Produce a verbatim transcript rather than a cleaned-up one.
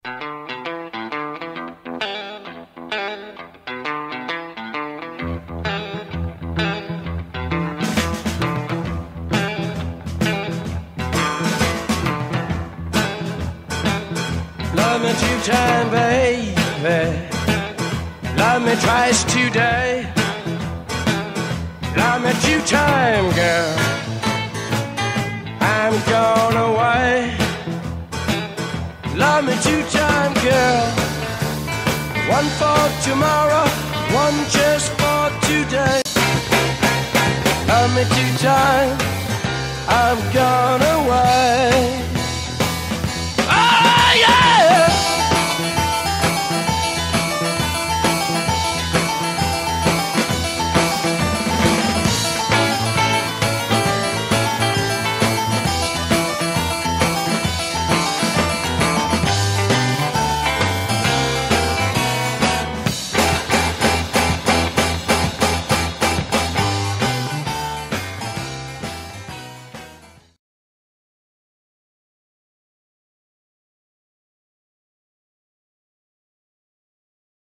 Love me two times, baby. Love me twice today. Love me two times, girl. I'm gone away. Love me two times, girl. One for tomorrow, one just for today. Love me two times, I'm gone away.